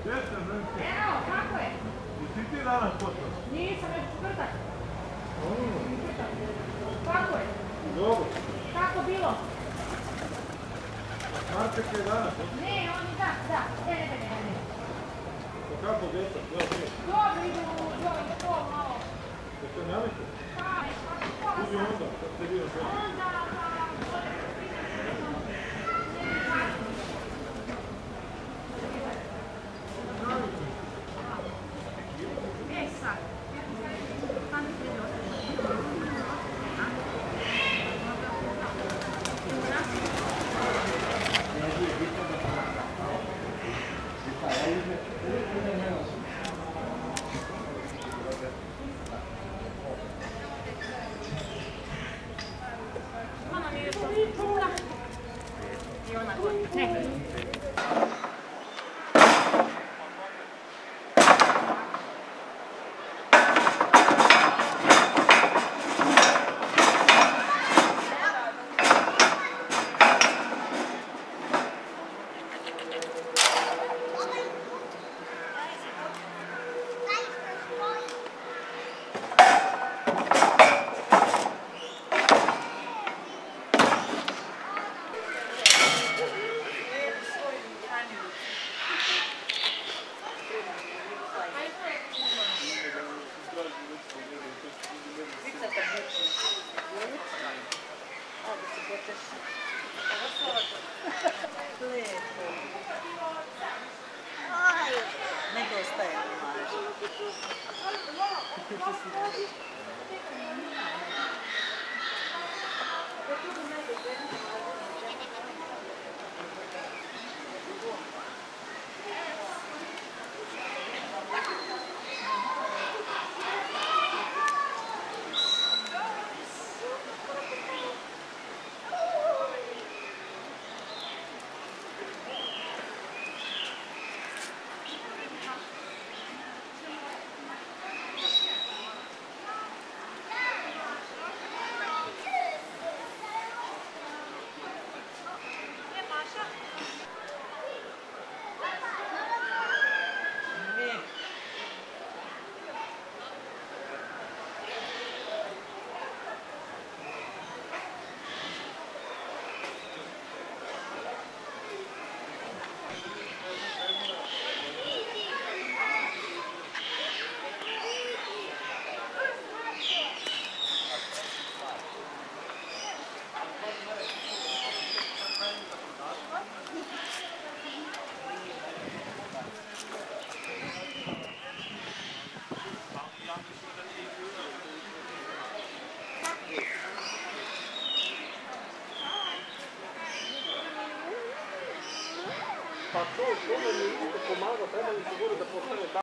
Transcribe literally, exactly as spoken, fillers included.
Gdje ste, ženski? Evo, kako je? I si ti danas postao? Nisam, već četvrtak. Kako je? Dobro. Kako bilo? Marček je danas? Ne, on je da, da. Ne, ne, ne, ne. Pa kako djeca? Dobro, idemo u dole, školu malo. Jeste navikli? Pa, kako Uđi onda, kad ste bio sve. onda, pa, e sad, tamo se ide nedostaje mlađe. Pa to, to nam je isto pomagao, treba mi sigurno da postane